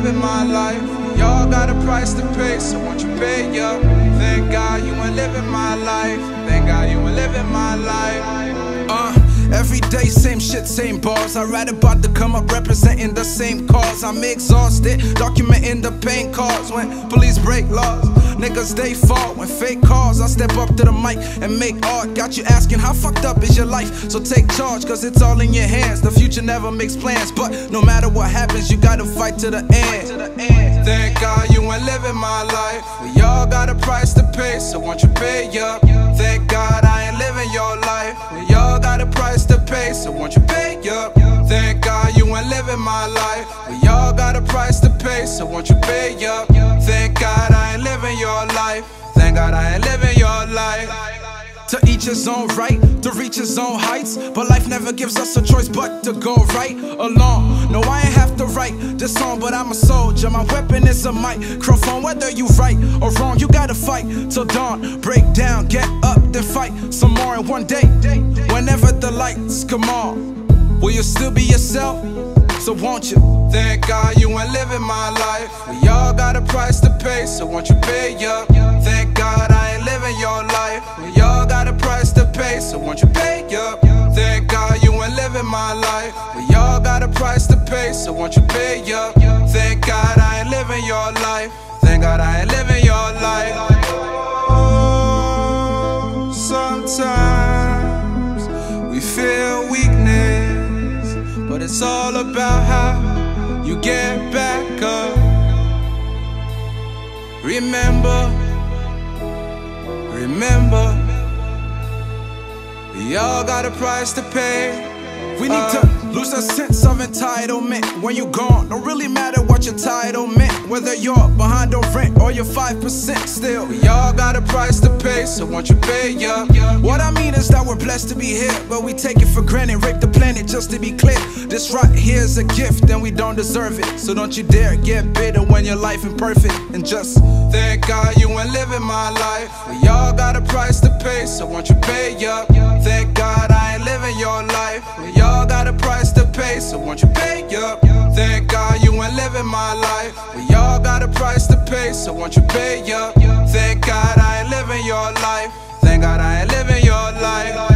living my life. We all got a price to pay, so won't you pay up? Thank God you ain't living my life. Thank God you ain't living my life. Every day, same shit, same bars. I write about to come up representing the same cause. I'm exhausted, documenting the pain caused when police break laws. Niggas, they fall when fake calls. I step up to the mic and make art. Got you asking, how fucked up is your life? So take charge, cause it's all in your hands. The future never makes plans, but no matter what happens, you gotta fight to the end. Thank God you ain't living my life. We all got a price to pay, so won't you pay up? Thank God I ain't living your life. We all got a price to pay, so won't you pay up? Thank God you ain't living my life. We all got a price to pay, so won't you pay up? Thank God I ain't living your life. Thank God I ain't living your life. To each his own right, to reach his own heights. But life never gives us a choice but to go right along. No, I ain't have to write this song, but I'm a soldier. My weapon is a microphone. Whether you right or wrong, you gotta fight till dawn. Break down, get up, then fight some more. And one day, whenever the lights come on, will you still be yourself? So won't you? Thank God you ain't living my life. We all got a price to pay, so won't you pay up? Thank God I ain't living your life. We all got a price to pay, so won't you pay up? Thank God you ain't living my life. We all got a price to pay, so won't you pay up? Thank God I ain't living your life. Thank God I ain't living your life. Oh, sometimes we feel weakness, but it's all about how you get back up. Remember, we all got a price to pay. We need to lose a sense of entitlement. When you gone, don't really matter what your title meant. Whether you're behind on rent or you're 5% still. We all got a price to pay, so won't you pay up? What I mean is that we're blessed to be here, but we take it for granted, rape the planet just to be clear. This right here is a gift and we don't deserve it. So don't you dare get bitter when your life imperfect. And just thank God you ain't living my life. We all got a price to pay, so won't you pay up? Thank God I ain't living your life. We all got a price to pay, so won't you pay up? Thank God you ain't living my life. We all got a price to pay, so won't you pay up? Thank God I ain't living your life. Thank God I ain't living your life.